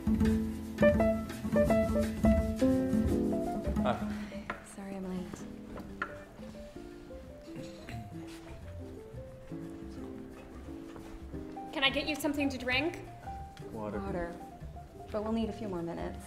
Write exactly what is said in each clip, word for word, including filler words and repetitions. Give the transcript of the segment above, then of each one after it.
Hi. Sorry I'm late. Can I get you something to drink? Water. Water. But we'll need a few more minutes.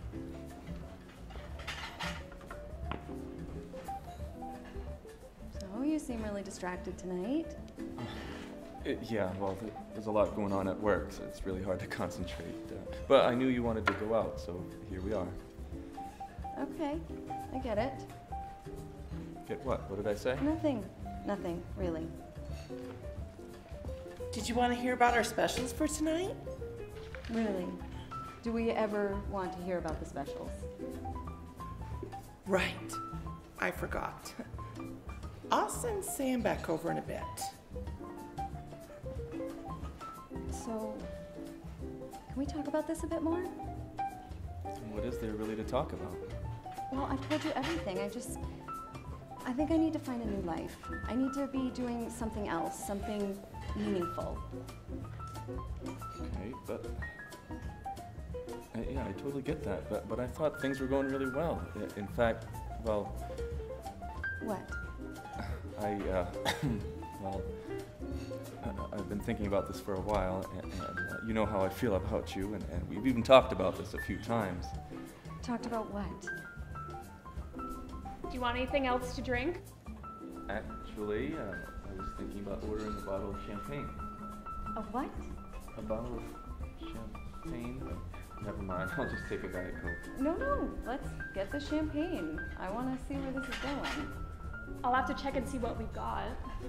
So, you seem really distracted tonight. It, yeah, well, th- there's a lot going on at work, so it's really hard to concentrate. Uh, but I knew you wanted to go out, so here we are. Okay, I get it. Get what? What did I say? Nothing. Nothing, really. Did you want to hear about our specials for tonight? Really. Do we ever want to hear about the specials? Right. I forgot. I'll send Sam back over in a bit. So, can we talk about this a bit more? What is there really to talk about? Well, I've told you everything. I just, I think I need to find a new life. I need to be doing something else, something meaningful. Okay, but... Uh, yeah, I totally get that, but, but I thought things were going really well. I- In fact, well, What? I, uh, well, I- I've been thinking about this for a while, and, and uh, you know how I feel about you, and, and we've even talked about this a few times. Talked about what? Do you want anything else to drink? Actually, uh, I was thinking about ordering a bottle of champagne. A what? A bottle of champagne? Never mind, I'll just take a Diet Coke. No, no, let's get the champagne. I want to see where this is going. I'll have to check and see what we've got.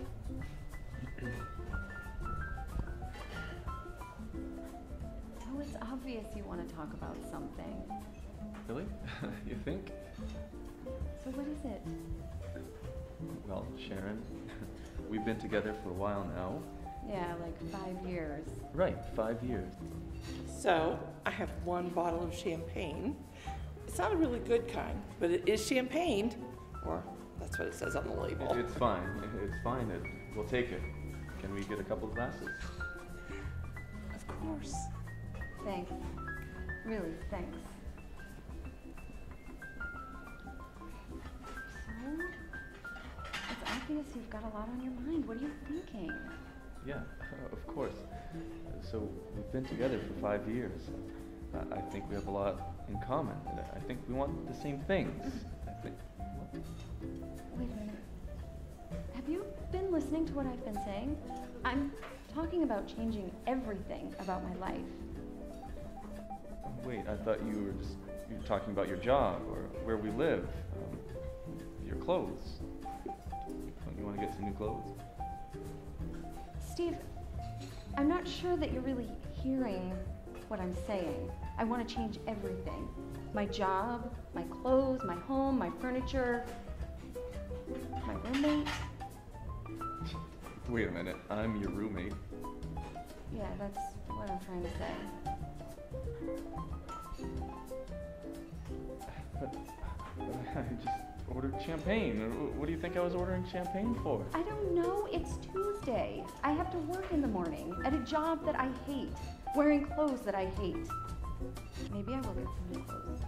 Oh, it's obvious you want to talk about something. Really? You think? So what is it? Well, Sharon, we've been together for a while now. Yeah, like five years. Right, five years. So, I have one bottle of champagne. It's not a really good kind, but it is champagne. Or, that's what it says on the label. It's fine, it's fine, it, we'll take it. Can we get a couple of glasses? Of course. Thanks. Really, thanks. So, it's obvious you've got a lot on your mind. What are you thinking? Yeah, of course. So, we've been together for five years. I, I think we have a lot in common. and I think we want the same things. I think... What? Wait a minute. Have you been listening to what I've been saying? I'm talking about changing everything about my life. Wait, I thought you were just you were talking about your job or where we live, um, your clothes. Don't you want to get some new clothes? Steve, I'm not sure that you're really hearing what I'm saying. I want to change everything. My job, my clothes, my home, my furniture, my roommate. Wait a minute, I'm your roommate. Yeah, that's what I'm trying to say. But, but I just ordered champagne. What do you think I was ordering champagne for? I don't know. It's Tuesday. I have to work in the morning at a job that I hate, wearing clothes that I hate. Maybe I will get some new clothes.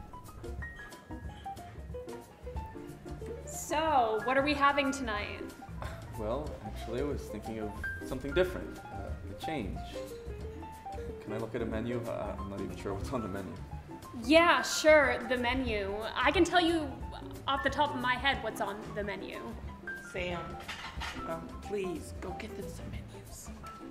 So, what are we having tonight? Well, actually, I was thinking of something different. Uh, a change. Can I look at a menu? Uh, I'm not even sure what's on the menu. Yeah, sure, the menu. I can tell you off the top of my head what's on the menu. Sam, um, please, go get them some menus.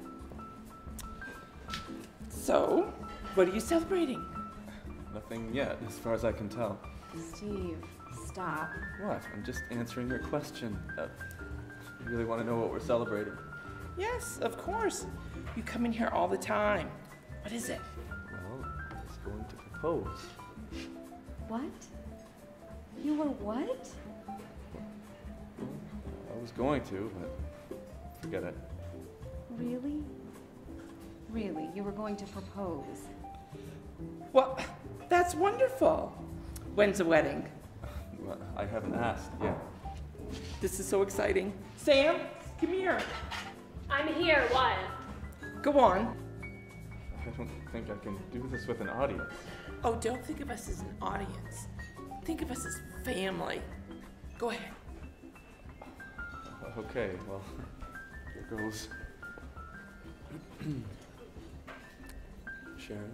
So, what are you celebrating? Nothing yet, as far as I can tell. Steve, stop. What? I'm just answering your question. Uh, you really want to know what we're celebrating? Yes, of course. You come in here all the time. What is it? Well, I was going to propose. What? You were what? I was going to, but forget it. Really? Really? You were going to propose? Well, that's wonderful. When's the wedding? Well, I haven't asked yet. This is so exciting. Sam, come here. I'm here, what? Go on. I don't think I can do this with an audience. Oh, don't think of us as an audience. Think of us as family. Go ahead. Okay, well, here goes. Sharon,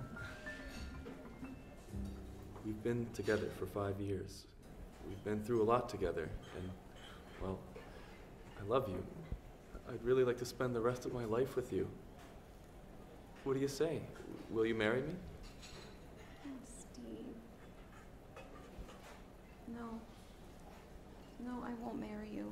we've been together for five years. We've been through a lot together, and, well, I love you. I'd really like to spend the rest of my life with you. What do you say? Will you marry me? Oh, Steve. No. No, I won't marry you.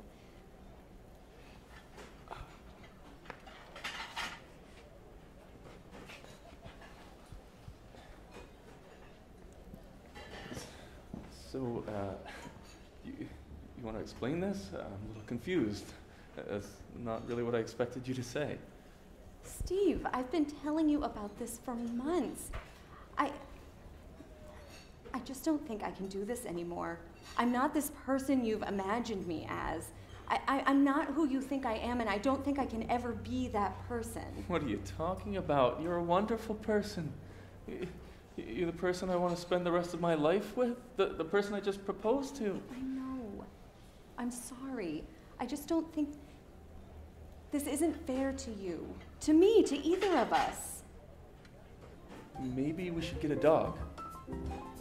So, uh, you, you want to explain this? I'm a little confused. That's not really what I expected you to say. Steve, I've been telling you about this for months. I... I just don't think I can do this anymore. I'm not this person you've imagined me as. I, I, I'm not who you think I am, and I don't think I can ever be that person. What are you talking about? You're a wonderful person. Y- You're the person I want to spend the rest of my life with? The, the person I just proposed to? I know. I'm sorry. I just don't think... This isn't fair to you. To me, to either of us. Maybe we should get a dog.